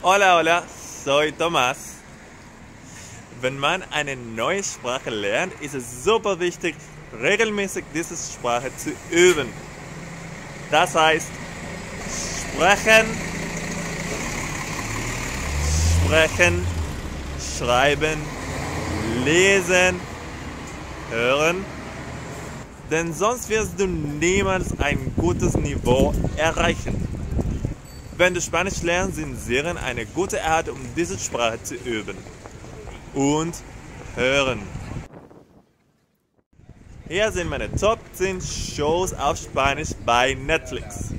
Hola, hola, soy Tomás. Wenn man eine neue Sprache lernt, ist es super wichtig, regelmäßig diese Sprache zu üben. Das heißt, sprechen, sprechen, schreiben, lesen, hören, denn sonst wirst du niemals ein gutes Niveau erreichen. Wenn du Spanisch lernst, sind Serien eine gute Art, um diese Sprache zu üben. Und hören. Hier sind meine Top 10 Shows auf Spanisch bei Netflix.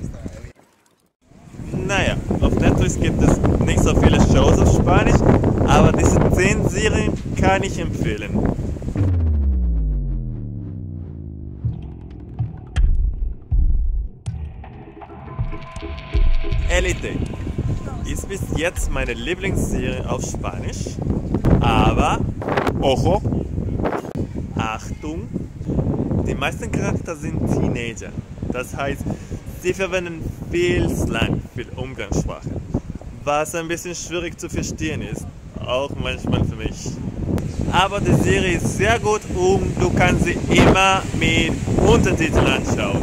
Naja, auf Netflix gibt es nicht so viele Shows auf Spanisch, aber diese 10 Serien kann ich empfehlen. Elite ist bis jetzt meine Lieblingsserie auf Spanisch, aber, ojo, Achtung, die meisten Charaktere sind Teenager, das heißt, sie verwenden viel Slang, viel Umgangssprache, was ein bisschen schwierig zu verstehen ist, auch manchmal für mich. Aber die Serie ist sehr gut und du kannst sie immer mit Untertiteln anschauen.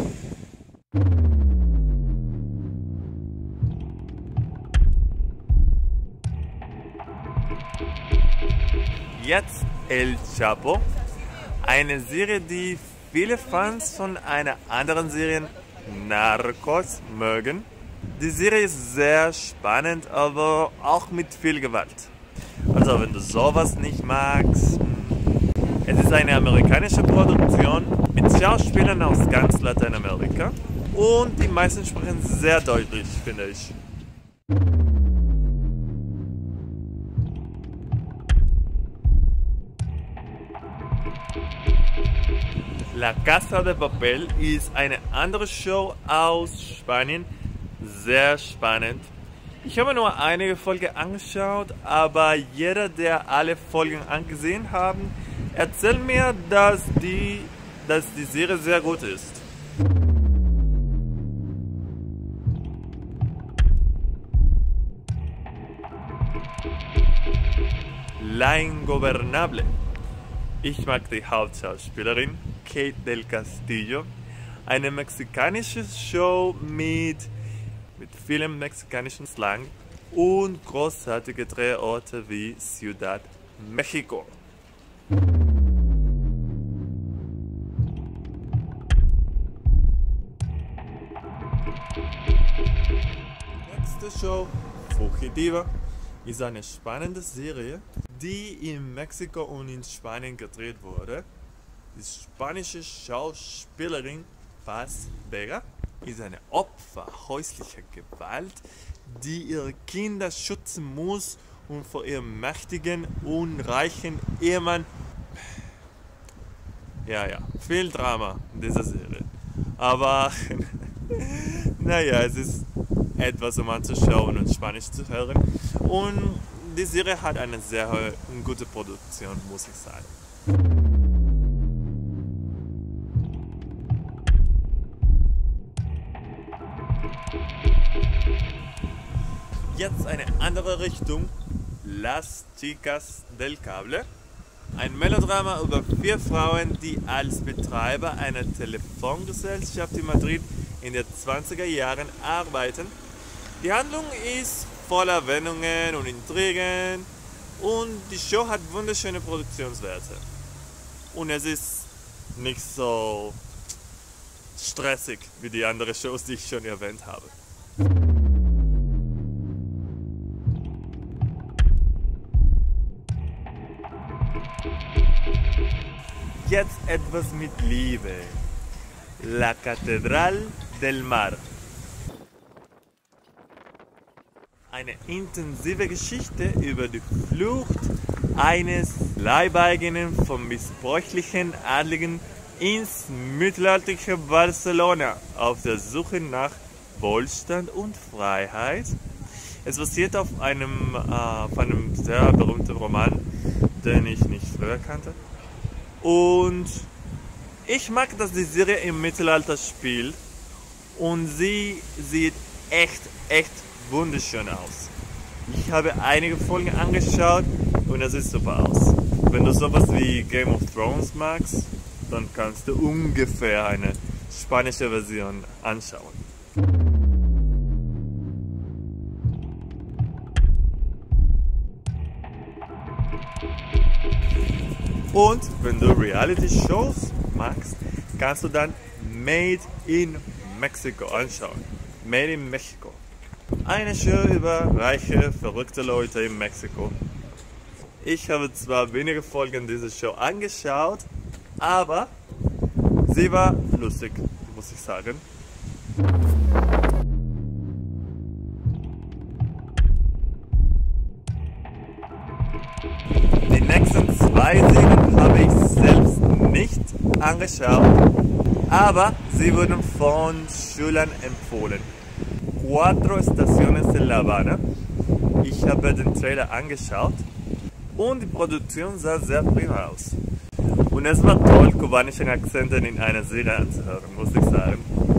Jetzt El Chapo, eine Serie, die viele Fans von einer anderen Serie, Narcos, mögen. Die Serie ist sehr spannend, aber auch mit viel Gewalt. Also wenn du sowas nicht magst, es ist eine amerikanische Produktion mit Schauspielern aus ganz Lateinamerika und die meisten sprechen sehr deutlich, finde ich. La Casa de Papel ist eine andere Show aus Spanien, sehr spannend. Ich habe nur einige Folgen angeschaut, aber jeder, der alle Folgen angesehen hat, erzählt mir, dass die Serie sehr gut ist. La Ingobernable. Ich mag die Hauptschauspielerin Kate del Castillo, eine mexikanische Show mit vielem mexikanischen Slang und großartige Drehorte wie Ciudad Mexico. Nächste Show, Fugitiva, ist eine spannende Serie, die in Mexiko und in Spanien gedreht wurde. Die spanische Schauspielerin Paz Vega ist eine Opfer häuslicher Gewalt, die ihre Kinder schützen muss und vor ihrem mächtigen und reichen Ehemann. Ja, viel Drama in dieser Serie. Aber naja, es ist etwas, um anzuschauen und Spanisch zu hören. Und die Serie hat eine sehr gute Produktion, muss ich sagen. Jetzt eine andere Richtung, Las Chicas del Cable. Ein Melodrama über 4 Frauen, die als Betreiber einer Telefongesellschaft in Madrid in den 20er Jahren arbeiten. Die Handlung ist voller Wendungen und Intrigen und die Show hat wunderschöne Produktionswerte. Und es ist nicht so stressig wie die anderen Shows, die ich schon erwähnt habe. Jetzt etwas mit Liebe. La Catedral del Mar. Eine intensive Geschichte über die Flucht eines Leibeigenen vom missbräuchlichen Adligen ins mittelalterliche Barcelona auf der Suche nach Wohlstand und Freiheit. Es basiert auf einem sehr berühmten Roman, den ich nicht früher kannte. Und ich mag, dass die Serie im Mittelalter spielt und sie sieht echt wunderschön aus. Ich habe einige Folgen angeschaut und es sieht super aus. Wenn du sowas wie Game of Thrones magst, dann kannst du ungefähr eine spanische Version anschauen. Und wenn du Reality-Shows magst, kannst du dann Made in Mexico anschauen. Made in Mexico. Eine Show über reiche, verrückte Leute in Mexiko. Ich habe zwar wenige Folgen dieser Show angeschaut, aber sie war lustig, muss ich sagen. Die nächsten 2 Serien habe ich selbst nicht angeschaut, aber sie wurden von Schülern empfohlen. 4 Estaciones de La Habana. Ich habe den Trailer angeschaut und die Produktion sah sehr prima aus. Und es war toll, kubanischen Akzenten in einer Serie anzuhören, muss ich sagen.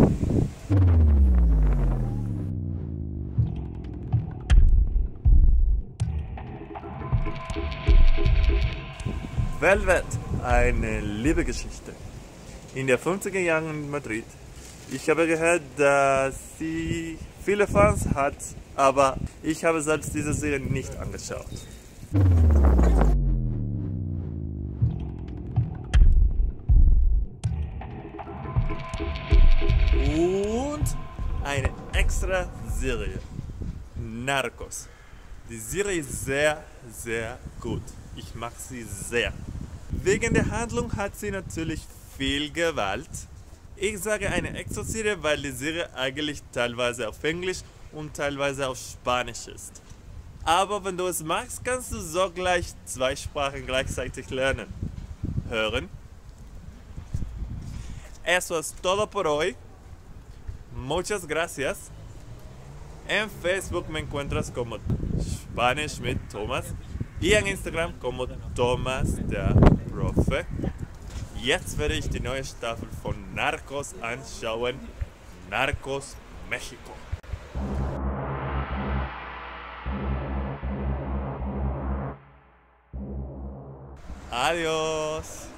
Velvet, eine Liebesgeschichte. In den 50er Jahren in Madrid. Ich habe gehört, dass sie viele Fans hat, aber ich habe selbst diese Serie nicht angeschaut. Und eine extra Serie. Narcos. Die Serie ist sehr, sehr gut. Ich mag sie sehr. Wegen der Handlung hat sie natürlich viel Gewalt. Ich sage eine extra Serie, weil die Serie eigentlich teilweise auf Englisch und teilweise auf Spanisch ist. Aber wenn du es magst, kannst du so gleich 2 Sprachen gleichzeitig lernen. Hören. Eso es todo por hoy. Muchas gracias. En Facebook me encuentras como Spanish mit Thomas y en Instagram como Thomas der Profe. Jetzt werde ich die neue Staffel von Narcos anschauen. Narcos México. Adiós.